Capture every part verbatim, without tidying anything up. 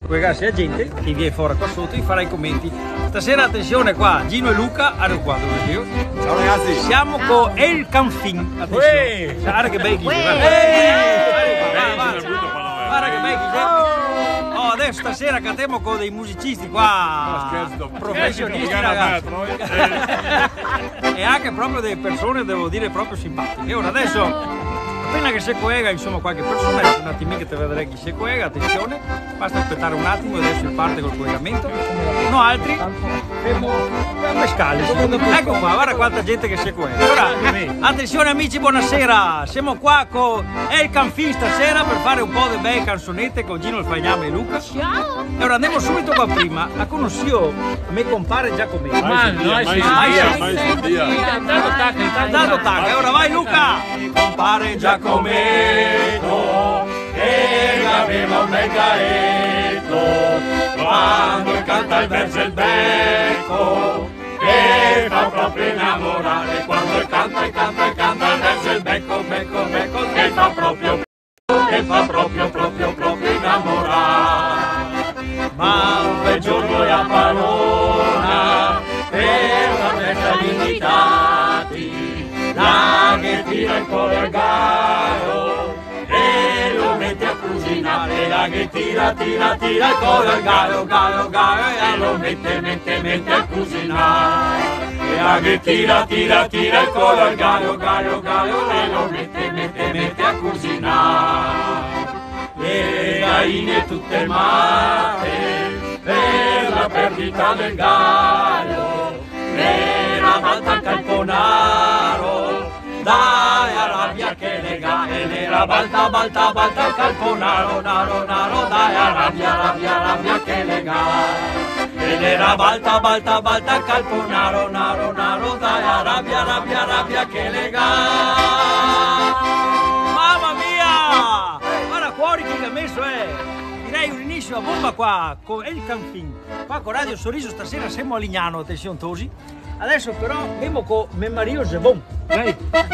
Ragazzi, la gente che viene fuori qua sotto e farà i commenti. Stasera attenzione qua, Gino e Luca, hanno qua dove io. Ciao ragazzi. Siamo con El Canfin. Attenzione. Guarda che bei guarda che bei Oh, adesso stasera cantiamo con dei musicisti qua. Professionisti, ragazzi. E anche proprio delle persone, devo dire, proprio simpatiche. Ora adesso appena che si collega, insomma, qualche persona, adesso un attimo che te vedrei chi si collega, attenzione, basta aspettare un attimo e adesso parte col collegamento. No altri? Fermo a Mescali. Ecco qua, guarda quanta gente che si collega. Ora, attenzione amici, buonasera, siamo qua con El Canfin stasera per fare un po' di belle canzonette con Gino il Fagname e Luca. Ciao! E ora andiamo subito qua prima, a conosciuto me compare Giacometto. Ma no, sì, intanto tacca, intanto tacca, e ora vai Luca! Compare Giacometto che aveva un bel gaetto, quando canta il verso il becco che fa proprio innamorare, quando canta e canta e canta il verso il becco, becco, becco che fa proprio, che fa proprio, proprio, proprio innamorare. Ma un bel giorno è a Palona per la festa di invitati, la che tira il collegaio e lo mette a cucinare, la che tira, tira, tira il collegaio, gaio, gaio e lo mette, mette, mette a cucinare, e la che tira, tira, tira il collegaio, gaio, gaio e lo mette, mette, mette a cucinare. Le galline tutte matte per la perdita del gallo, nera malta al calponaro, dai a rabbia che le gare, nera balta, balta, balta al calponaro, naro, naro, dai a rabbia, rabbia, rabbia che le gare, e nera balta, balta, balta al calponaro, naro, naro, dai a rabbia, rabbia, rabbia che le gare. Mamma mia! Guarda fuori chi l'ha messo, eh! Direi un inizio a bomba qua con El Canfin, qua con Radio Sorriso stasera siamo a Lignano, attenzione Tosi. Adesso però andiamo con Me Mario Zebon. Dai.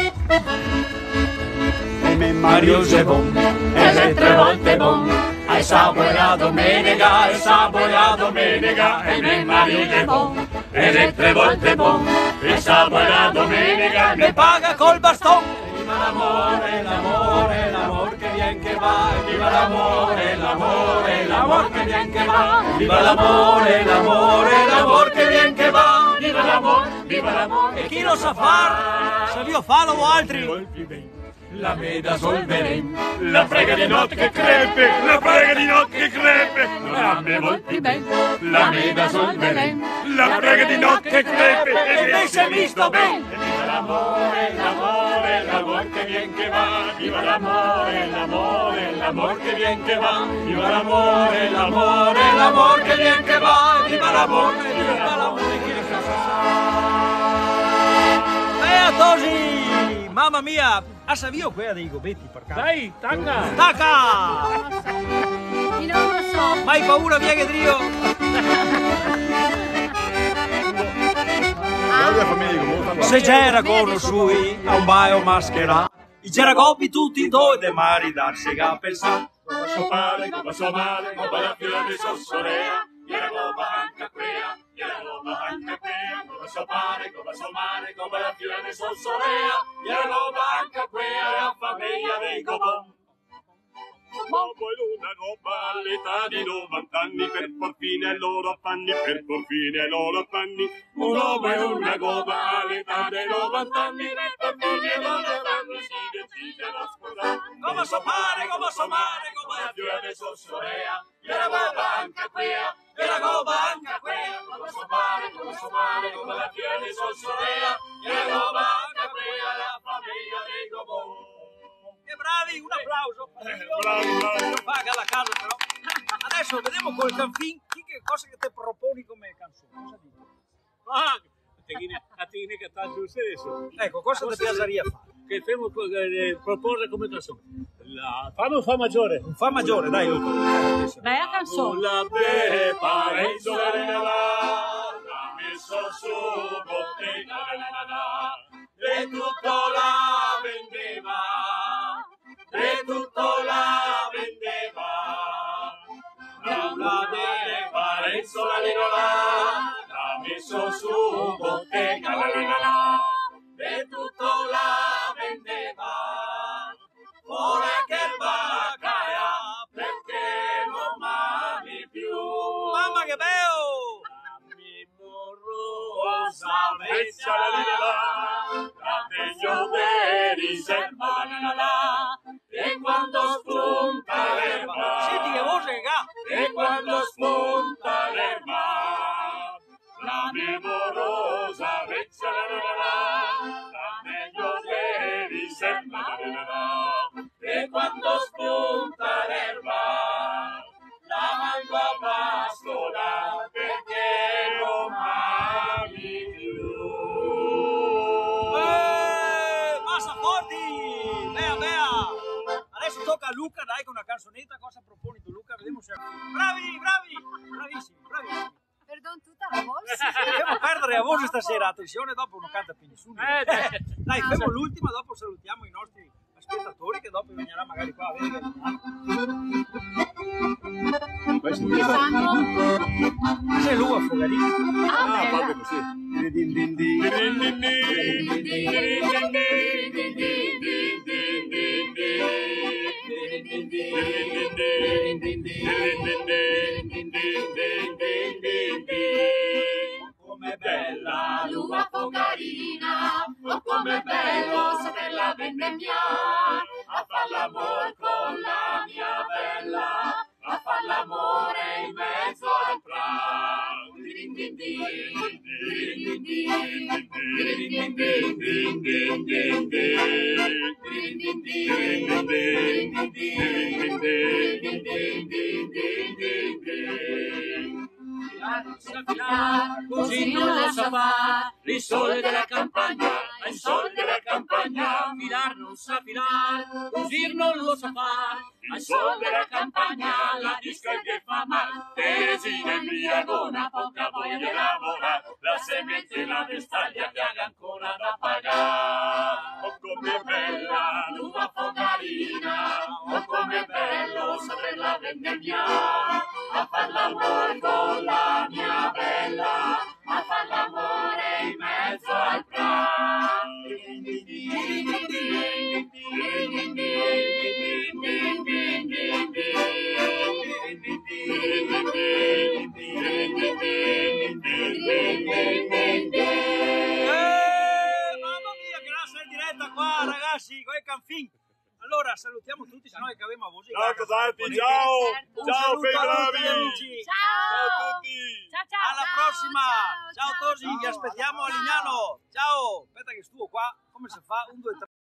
E Me Mario Zebon, è tre volte bon, hai sabore la domenica, hai sabore la domenica, e Me Mario Zebon, è tre volte bon, hai sabore la domenica, ne paga col bastone. Viva l'amore, l'amore, l'amor che viene che va, viva l'amore, l'amore, l'amor che viene che va, viva l'amore, l'amore, l'amor che viene che va, viva l'amore, viva l'amore. E chi lo sa far, sa io farlo o altri? La veda sul velen, la prega di notte che crepe, la prega di notte che crepe, la me volti ben, la veda sul velen, la prega di notte che crepe, e me si è visto ben. Viva l'amore, l'amore, l'amor che vien che va, viva l'amore, l'amore, l'amor che vien che va, viva l'amore, l'amore, l'amor che vien che va, viva l'amore, viva l'amore che vien che va. E a Tosi! Mamma mia! Ah, savio quella dei gobetti per caso. Dai, tacca! Tacca! Io non lo so. Ma hai paura, via che trio? Se c'era con sui a un baio maschera, i c'eragopi tutti due de mari darsi a pensare. Come so male, come so male, come la fila di sossorea, e la roba anche quea, e la roba anche quea, come so male, come so male, come la fila di sossorea, e la roba anche quea, la famiglia dei gobon. Ma poi una roba all'età di novanta anni, per por fine ai loro affanni, per por fine ai loro affanni. Un uomo e una gobba all'età dei novanta anni, per fine ai loro affanni si decisero a sposare. Come so male, come so male, come la fiora di sossorea, e la gobba anche quea, e la gobba anche quea. Come so male, come so male, come la fiora di sossorea, e la gobba anche quea, la famiglia dei gobon. Che bravi, un applauso. Bravo, bravo. Paga la casa però. Adesso vediamo col Canfin chi che cosa che te proponi come canzone. Cosa dici? Ah, a te che sta giusto adesso. Ecco, cosa ti piacerebbe fare? Che temo eh, proporre come canzone. La... Fammi un fa maggiore. Un fa maggiore, dai Luca. Bella canzone. La preparenza la messo su bottega e tutto la vendeva. E tutto la vendeva, la de Parenzola di là, l'ha messo su bottega, la la la la, e tutto la vendeva, ora che baccaia, perché non mami più. Mamma che bello! Rosa, vecchia la la la, la tegno di riserva la la la, e quando spunta l'erba, Senti che voce che ha! e quando spunta l'erba, la memorosa vecchia la la la la, la tegno di riserva la la la la, e quando spunta l'erba, la mando a pascolare perché non mami più. Eh, Massa forti! Bea, bea! Adesso tocca a Luca, dai, con una canzonetta. Cosa proponi tu, Luca? Vediamo se... Bravi, bravi! Bravissimi, bravissimi. Perdon tutta la voce. Dobbiamo perdere a voce stasera, attenzione, dopo non canta più nessuno. Eh, dai. Dai, fermo l'ultima, dopo salutiamo i nostri spettatori che dopo verranno magari qua a vedere. Che sanno? Sei lui a Fogarino. Ah, Ah, bella. fate così. Din din din. Com'è bella L'uva fogarina, oh com'è bello saperla vendemmiare, a far l'amor con la mia bella, a far l'amore in mezzo al prato. Din din din, din din din, din din din, din din din, din din din, din din din, din din din. Così non lo sa fare, il sole della campagna, il sole della campagna, filar non sa filar, così non lo sa fare, il sole della campagna, la disca che fa mal, Teresina embriagona, poca voglia di lavorare, la semente e la vestaglia che ha ancora da pagare. Oh com'è bella l'uva fogarina, oh com'è bello saperla vendemmiare, a far l'amore con la mia bella, a far l'amore in mezzo al prato. Eh, mamma mia, che la sei diretta qua, ragazzi, con il Canfin. Allora, salutiamo tutti, se no che avevamo a voce. Ciao Cosalti, ciao! Un Ciao saluto bei a tutti, bravi! amici. Ciao. Ciao a tutti! Ciao ciao. Alla ciao, prossima! Ciao, ciao, Tosi, vi ciao. aspettiamo a Ciao. Lignano! Ciao! Aspetta che stuo qua, come si fa? Un, due, tre.